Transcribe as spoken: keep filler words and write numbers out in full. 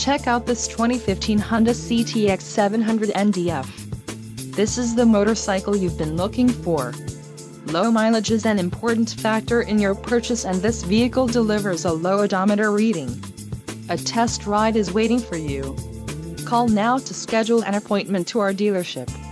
Check out this twenty fifteen Honda C T X seven hundred N D F. This is the motorcycle you've been looking for. Low mileage is an important factor in your purchase, and this vehicle delivers a low odometer reading. A test ride is waiting for you. Call now to schedule an appointment to our dealership.